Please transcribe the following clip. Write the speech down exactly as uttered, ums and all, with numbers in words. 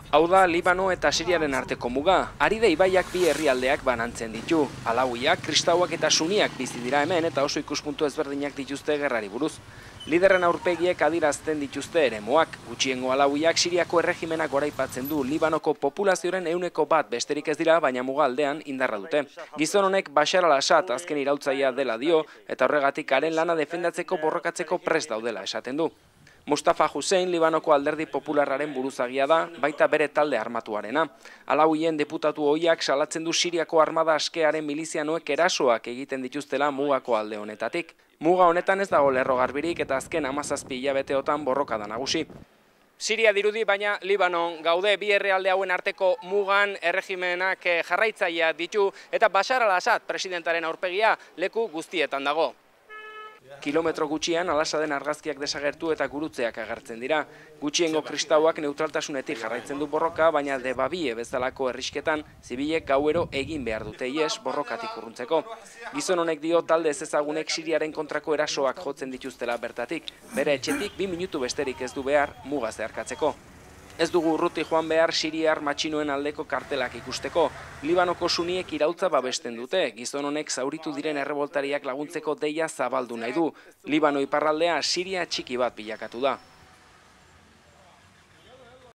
Hau da Libano eta Siriaren arteko muga. Aride ibaiak bi herrialdeak banantzen ditu. Alauiak, kristauak eta suniak bizi dira hemen eta oso ikuspuntu ezberdinak dituzte gerrari buruz. Liderren aurpegiek adirazten dituzte eremuak. Gutxiengo alauiak Siriako erregimenak goraipatzen du. Libanoko populazioaren ehuneko bat besterik ez dira, baina muga aldean indarra dute. Gizon honek Bashar al-Assad azken iraultzailea dela dio eta horregatik haren lana defendatzeko borrokatzeko prest daudela esaten du. Mustafa Hussein Libanoko alderdi popularraren buruzagia da, baita bere talde armatuarena. Alauien deputatu ohiak salatzen du Siriako armada askearen milizianoek erasoak egiten dituztela mugako alde honetatik. Muga honetan ez dago lerro garbirik eta azken hamazazpi hilabeteotan borroka da nagusi. Siria dirudi, baina Libanon gaude bi herrialde hauen arteko mugan erregimenak jarraitzailea ditu eta Bashar al-Assad presidentaren aurpegia leku guztietan dago. Kilometro gutxian Al-Assaden argazkiak desagertu eta gurutzeak agertzen dira. Gutxiengo kristauak neutraltasunetik jarraitzen du borroka, baina Debabie bezalako herrisketan zibilek gauero egin behar dute ihes borrokatik urruntzeko. Gizon honek dio talde ezezagunek Siriaren kontrako erasoak jotzen dituztela bertatik. Bere etxetik bi minutu besterik ez du behar muga zeharkatzeko. Ez dugu urruti joan behar Siriar matxinoen aldeko kartelak ikusteko. Libanoko suniek iraultza babesten dute. Gizon honek zauritu diren erreboltariak laguntzeko deia zabaldu nahi du. Libano iparraldea Siria txiki bat bilakatu da.